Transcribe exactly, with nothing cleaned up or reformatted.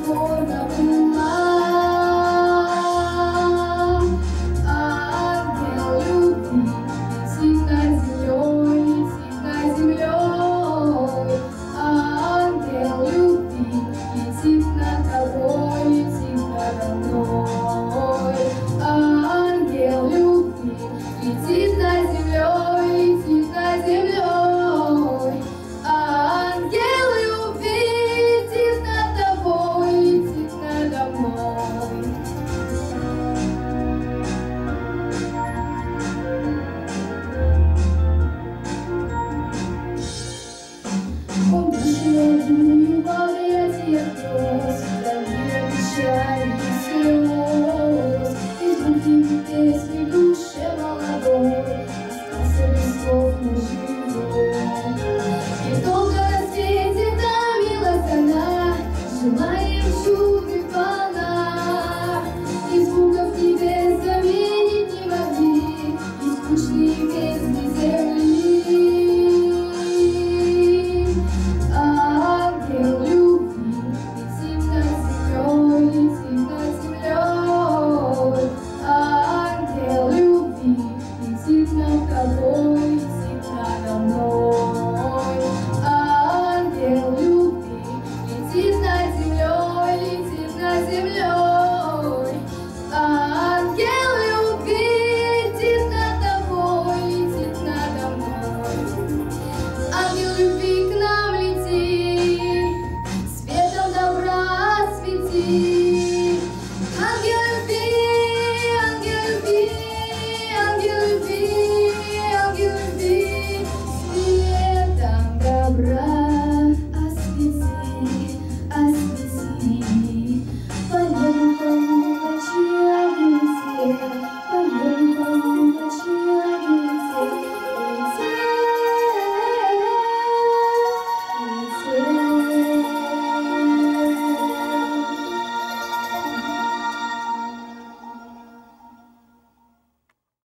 упорно была. Ангел любви летит над землей, летит над землей. Ангел любви летит над тобой, летит надо мной. Ангел любви летит над землей, летит над землей. Ангел любви летит над тобой, летит надо мной. Он душевную в объятиях гроз, давила печаль и слез. Из глухих песни в душе молодой остался без слов мой живой. И долго на свете томилась она, желанием чудных полна. И звуков небес заменить не могли, и скучные песни земли. Ангел любви летит над землей, летит над землей. Ангел любви летит над тобой, летит надо мной. Ангел любви летит над землей, летит над землей. Ангел любви летит над тобой, летит надо мной. Ангел любви к нам лети, светом добра освети. Ангел любви, ангел любви, ангел любви, ангел любви, светом добра